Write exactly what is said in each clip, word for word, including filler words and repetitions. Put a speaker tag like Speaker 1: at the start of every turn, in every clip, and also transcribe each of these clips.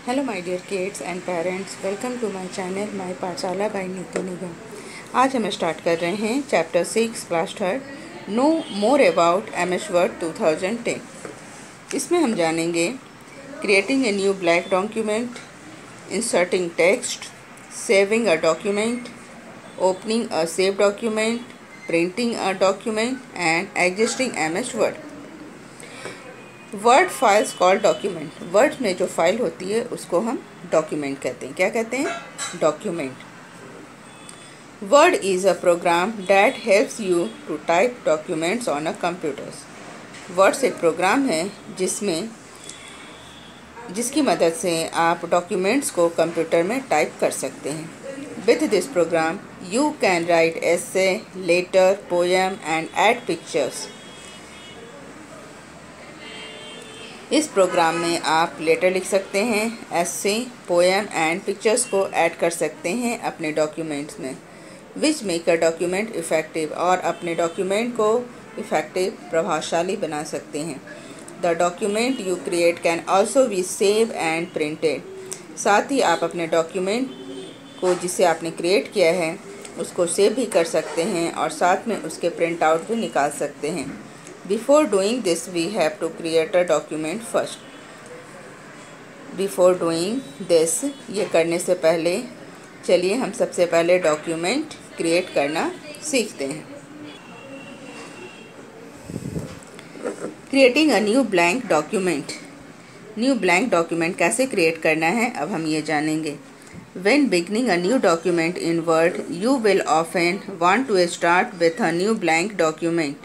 Speaker 1: Hello my dear kids and parents, welcome to my channel my Pathshala by Neetu Nigam. आज हम start कर रहे हैं chapter six class third know more about M S Word two thousand ten. इसमें हम जानेंगे creating a new blank document, inserting text, saving a document, opening a save document, printing a document and existing M S Word. Word files called document. Word में जो file होती है उसको हम document कहते हैं। क्या कहते हैं? Document. Word is a program that helps you to type documents on a computers. Words एक प्रोग्राम है जिसमें जिसकी मदद से आप डॉक्यूमेंट्स को कंप्यूटर में टाइप कर सकते हैं। With this program you can write essay, letter, poem and add pictures. इस प्रोग्राम में आप लेटर लिख सकते हैं, एसे, पोएम एंड पिक्चर्स को ऐड कर सकते हैं अपने डॉक्यूमेंट्स में, which make a document effective, और अपने डॉक्यूमेंट को इफ़ेक्टिव प्रभावशाली बना सकते हैं। The document you create can also be save and printed. साथ ही आप अपने डॉक्यूमेंट को जिसे आपने क्रिएट किया है उसको सेव भी कर सकते हैं और साथ में उसके प्रिंट आउट भी निकाल सकते हैं। Before doing this, we have to create a document first. Before doing this, ये करने से पहले चलिए हम सबसे पहले डॉक्यूमेंट क्रिएट करना सीखते हैं। Creating a new blank document. New blank document कैसे क्रिएट करना है अब हम ये जानेंगे। When beginning a new document in Word, you will often want to start with a new blank document.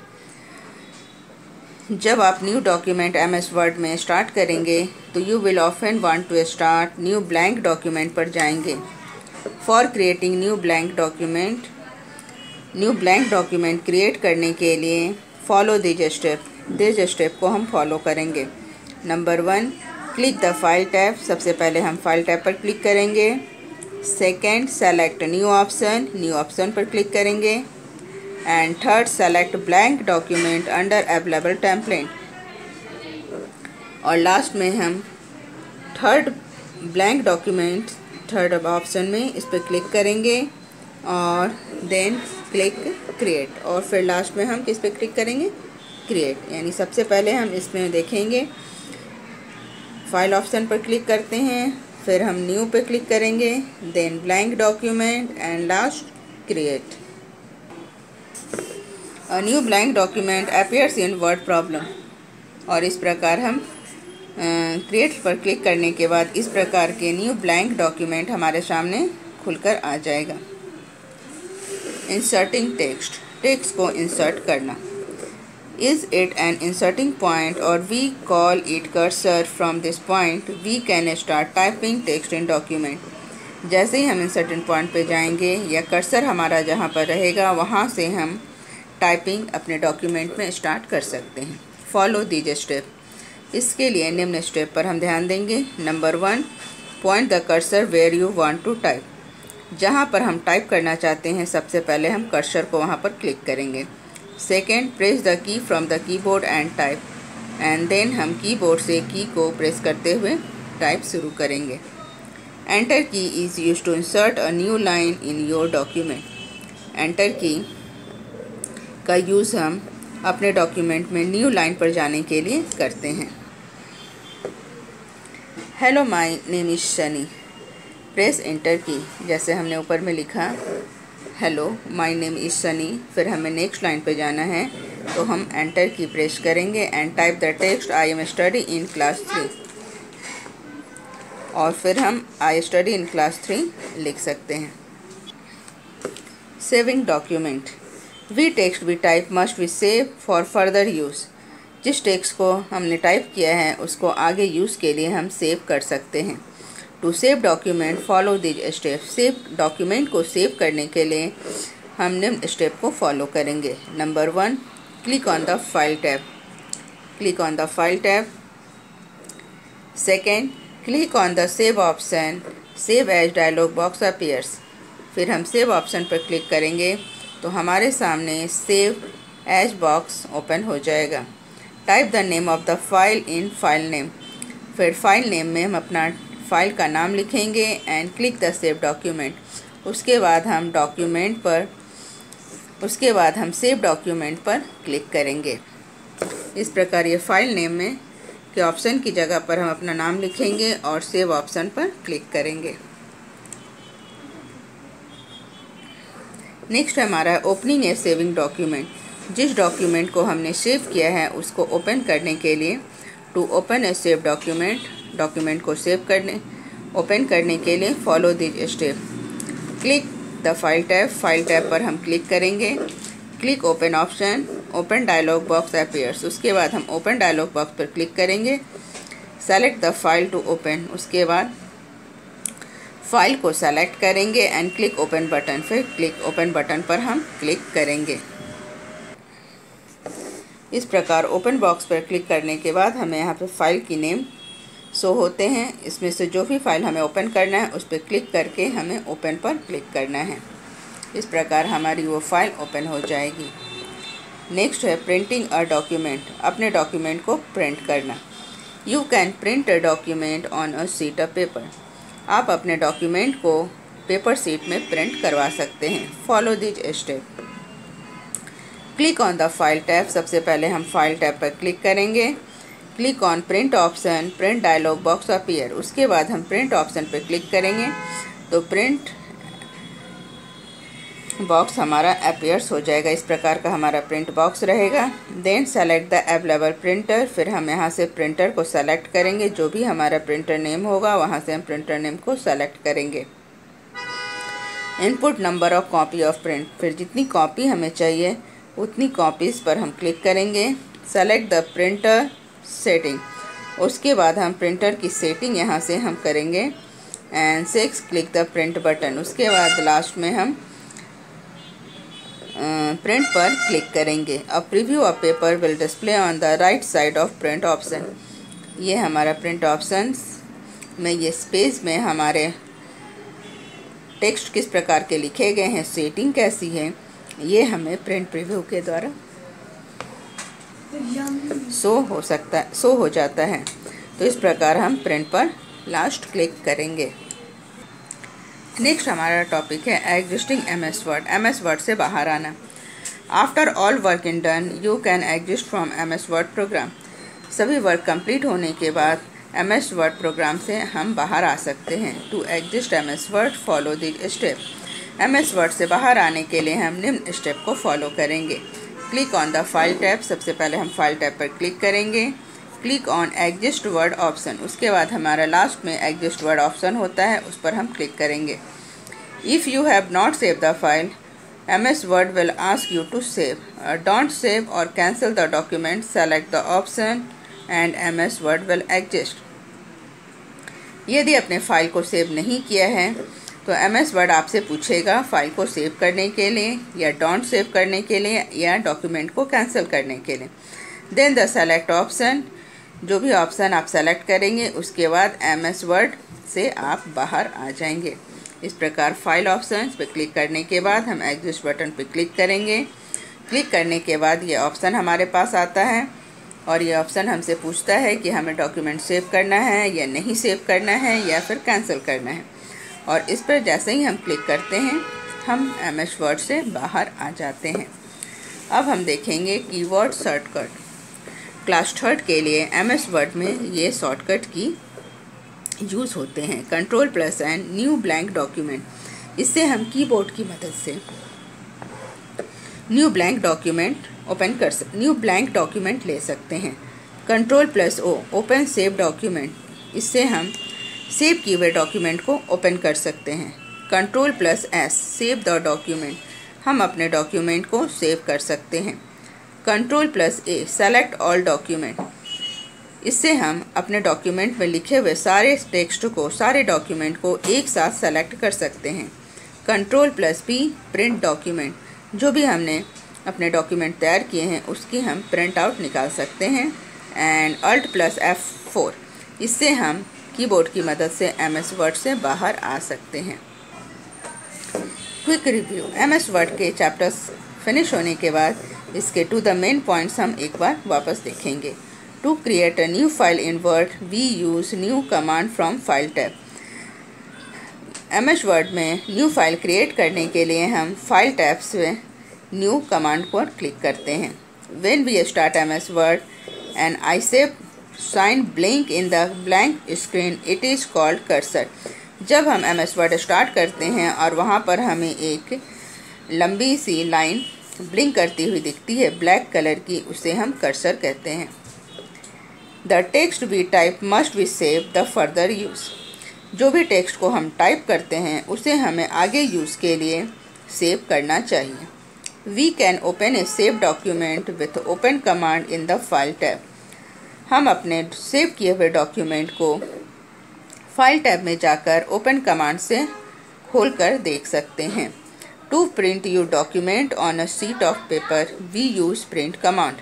Speaker 1: जब आप new document M S Word में स्टार्ट करेंगे तो you will often want to start new blank document पर जाएंगे। For creating new blank document new blank document create करने के लिए follow these step. These step को हम फॉलो करेंगे। Number one, click the file tab. सबसे पहले हम फाइल टैब पर क्लिक करेंगे। Second, select new option. New option पर क्लिक करेंगे। And third, select blank document under available template. और लास्ट में हम third blank document third option में इस पर क्लिक करेंगे और देन क्लिक क्रिएट। और फिर लास्ट में हम किस पे क्लिक करेंगे? क्रिएट। यानी सबसे पहले हम इसमें देखेंगे फाइल ऑप्शन पर क्लिक करते हैं, फिर हम न्यू पे क्लिक करेंगे, then blank document and last create. A new blank document appears in word problem. और इस प्रकार हम क्रिएट पर क्लिक करने के बाद इस प्रकार के न्यू ब्लैंक डॉक्यूमेंट हमारे सामने खुलकर आ जाएगा। Inserting text. टेक्स्ट को इंसर्ट करना। Is it an inserting point और we call it cursor. From this point we can start typing text in document. जैसे ही हम इंसर्टिंग पॉइंट पे जाएंगे या कर्सर हमारा जहाँ पर रहेगा वहाँ से हम टाइपिंग अपने डॉक्यूमेंट में स्टार्ट कर सकते हैं। Follow these step. इसके लिए निम्न स्टेप पर हम ध्यान देंगे। Number one, point the cursor where you want to type. जहां पर हम टाइप करना चाहते हैं सबसे पहले हम कर्सर को वहां पर क्लिक करेंगे। Second, press the key from the keyboard and type. And then हम कीबोर्ड से की को प्रेस करते हुए टाइप शुरू करेंगे। Enter key is use to insert a new line in your document. Enter key का यूज़ हम अपने डॉक्यूमेंट में न्यू लाइन पर जाने के लिए करते हैं। Hello my name is Sunny. Press enter key. जैसे हमने ऊपर में लिखा hello my name is Sunny, फिर हमें नेक्स्ट लाइन पे जाना है तो हम एंटर की प्रेस करेंगे and type the text I am study in class three. और फिर हम I study in class three लिख सकते हैं। Saving document. We text we type must be save for further use. जिस टेक्स्ट को हमने टाइप किया है उसको आगे यूज़ के लिए हम सेव कर सकते हैं। To save document follow these step. Save document को सेव करने के लिए हम निम्न स्टेप को फॉलो करेंगे। Number one, click on the file tab. Click on the file tab. Second, click on the save option. Save as dialog box appears. फिर हम सेव ऑप्शन पर क्लिक करेंगे तो हमारे सामने सेव एज बॉक्स ओपन हो जाएगा। Type the name of the file in file name. फिर फाइल नेम में हम अपना फाइल का नाम लिखेंगे and click the save document. उसके बाद हम डॉक्यूमेंट पर उसके बाद हम सेव डॉक्यूमेंट पर क्लिक करेंगे। इस प्रकार ये फाइल नेम में के ऑप्शन की जगह पर हम अपना नाम लिखेंगे और सेव ऑप्शन पर क्लिक करेंगे। नेक्स्ट हमारा ओपनिंग ए सेविंग डॉक्यूमेंट। जिस डॉक्यूमेंट को हमने सेव किया है उसको ओपन करने के लिए to open a save document, document को सेव करने ओपन करने के लिए follow this step. Click the file tab, file tab पर हम क्लिक करेंगे। Click open option, open dialog box appears. उसके बाद हम ओपन डायलॉग बॉक्स पर क्लिक करेंगे। Select the file to open, उसके बाद फाइल को सेलेक्ट करेंगे एंड क्लिक ओपन बटन। फिर क्लिक ओपन बटन पर हम क्लिक करेंगे। इस प्रकार ओपन बॉक्स पर क्लिक करने के बाद हमें यहाँ पे फाइल की नेम शो होते हैं। इसमें से जो भी फाइल हमें ओपन करना है उस पर क्लिक करके हमें ओपन पर क्लिक करना है। इस प्रकार हमारी वो फाइल ओपन हो जाएगी। नेक्स्ट है प्रिंटिंग अ डॉक्यूमेंट, अपने डॉक्यूमेंट को प्रिंट करना। You can print a document on a sheet of paper. आप अपने डॉक्यूमेंट को पेपर शीट में प्रिंट करवा सकते हैं। Follow this step. Click on the file tab, सबसे पहले हम फाइल टैब पर क्लिक करेंगे। Click on print option, print dialog box appear. उसके बाद हम प्रिंट ऑप्शन पर क्लिक करेंगे तो प्रिंट बॉक्स हमारा अपीयर्स हो जाएगा। इस प्रकार का हमारा प्रिंट बॉक्स रहेगा। Then select the available printer, फिर हम यहाँ से प्रिंटर को सेलेक्ट करेंगे। जो भी हमारा प्रिंटर नेम होगा वहाँ से हम प्रिंटर नेम को सेलेक्ट करेंगे। Input number of copy of print, फिर जितनी कॉपी हमें चाहिए उतनी कॉपीज़ पर हम क्लिक करेंगे। सेलेक्ट द प्रिंटर सेटिंग, उसके बाद हम प्रिंटर की सेटिंग यहाँ से हम करेंगे and six click the print button. उसके बाद लास्ट में हम प्रिंट uh, पर क्लिक करेंगे। A preview of paper will display on the right side of print option. ये हमारा प्रिंट ऑप्शंस में ये स्पेस में हमारे टेक्स्ट किस प्रकार के लिखे गए हैं, सेटिंग कैसी है, ये हमें प्रिंट प्रीव्यू के द्वारा शो हो सकता है शो हो जाता है। तो इस प्रकार हम प्रिंट पर लास्ट क्लिक करेंगे। नेक्स्ट हमारा टॉपिक है existing M S Word, M S Word से बाहर आना। After all work in done you can exist from M S Word program. सभी वर्क कंप्लीट होने के बाद एम एस वर्ड प्रोग्राम से हम बाहर आ सकते हैं। To exist M S Word follow this step. M S Word से बाहर आने के लिए हम निम्न स्टेप को फॉलो करेंगे। Click on the file tab, सबसे पहले हम फाइल टैब पर क्लिक करेंगे। Click on exist word option, उसके बाद हमारा लास्ट में एग्जिस्ट वर्ड ऑप्शन होता है, उस पर हम क्लिक करेंगे। If you have not save the file M S Word will ask you to save, don't save और cancel the document, select the option and M S Word will exist. यदि अपने file को save नहीं किया है तो M S word आपसे पूछेगा फाइल को सेव करने के लिए या डोंट सेव करने के लिए या डॉक्यूमेंट को कैंसिल करने के लिए। देन द सेलेक्ट ऑप्शन, जो भी ऑप्शन आप सेलेक्ट करेंगे उसके बाद एम एस वर्ड से आप बाहर आ जाएंगे। इस प्रकार फाइल ऑप्शन पे क्लिक करने के बाद हम एग्जिस्ट बटन पे क्लिक करेंगे। क्लिक करने के बाद ये ऑप्शन हमारे पास आता है और ये ऑप्शन हमसे पूछता है कि हमें डॉक्यूमेंट सेव करना है या नहीं सेव करना है या फिर कैंसिल करना है। और इस पर जैसे ही हम क्लिक करते हैं हम एम एस वर्ड से बाहर आ जाते हैं। अब हम देखेंगे कीवर्ड शॉर्टकट। क्लास थर्ड के लिए एम एस वर्ड में ये शॉर्टकट की यूज़ होते हैं। Control plus and new blank document, इससे हम कीबोर्ड की मदद से न्यू ब्लैंक डॉक्यूमेंट ओपन कर सक न्यू ब्लैंक डॉक्यूमेंट ले सकते हैं। Control plus O open save document, इससे हम सेव किए हुए डॉक्यूमेंट को ओपन कर सकते हैं। Control plus S save the document, हम अपने डॉक्यूमेंट को सेव कर सकते हैं। Control plus A select all document, इससे हम अपने डॉक्यूमेंट में लिखे हुए सारे टेक्स्ट को सारे डॉक्यूमेंट को एक साथ सेलेक्ट कर सकते हैं। Control plus P print document, जो भी हमने अपने डॉक्यूमेंट तैयार किए हैं उसकी हम प्रिंट आउट निकाल सकते हैं। And alt plus F four, इससे हम कीबोर्ड की मदद से एम एस वर्ड से बाहर आ सकते हैं। Quick review, M S Word के चैप्टर्स फिनिश होने के बाद इसके टू द मेन पॉइंट्स हम एक बार वापस देखेंगे। To create a new file in Word we use new command from file tab. M S Word में न्यू फाइल क्रिएट करने के लिए हम फाइल टैब से न्यू कमांड पर क्लिक करते हैं। When we start M S Word and I see sign blink in the blank screen it is called cursor. जब हम एम एस वर्ड स्टार्ट करते हैं और वहाँ पर हमें एक लंबी सी लाइन ब्लिंक करती हुई दिखती है ब्लैक कलर की, उसे हम कर्सर कहते हैं। The text we type must be save the further use. जो भी टेक्स्ट को हम टाइप करते हैं उसे हमें आगे यूज़ के लिए सेव करना चाहिए। We can open a save document with open command in the file tab. हम अपने सेव किए हुए डॉक्यूमेंट को फाइल टैब में जाकर ओपन कमांड से खोलकर देख सकते हैं। To print your document on a sheet of paper we use print command.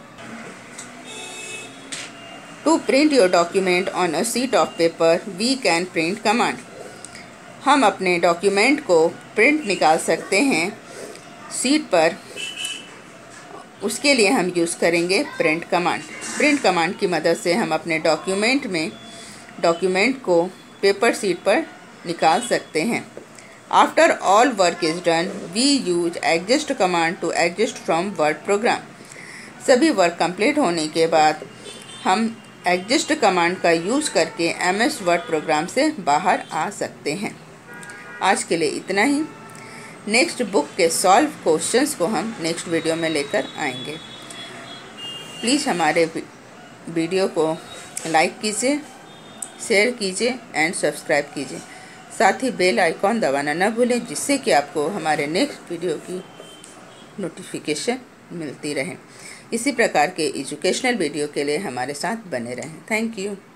Speaker 1: To print your document on a sheet of paper we can print command. हम अपने डॉक्यूमेंट को प्रिंट निकाल सकते हैं शीट पर, उसके लिए हम यूज़ करेंगे प्रिंट कमांड। प्रिंट कमांड की मदद से हम अपने डॉक्यूमेंट में डॉक्यूमेंट को पेपर शीट पर निकाल सकते हैं। After all work is done we use exist command to exist from Word program. सभी वर्क कंप्लीट होने के बाद हम एग्जिस्ट कमांड का यूज़ करके एम एस वर्ड प्रोग्राम से बाहर आ सकते हैं। आज के लिए इतना ही। नेक्स्ट बुक के सॉल्व क्वेश्चंस को हम नेक्स्ट वीडियो में लेकर आएंगे। प्लीज़ हमारे वीडियो को लाइक कीजिए, शेयर कीजिए एंड सब्सक्राइब कीजिए। साथ ही बेल आइकॉन दबाना न भूलें, जिससे कि आपको हमारे नेक्स्ट वीडियो की नोटिफिकेशन मिलती रहे। इसी प्रकार के एजुकेशनल वीडियो के लिए हमारे साथ बने रहें। Thank you.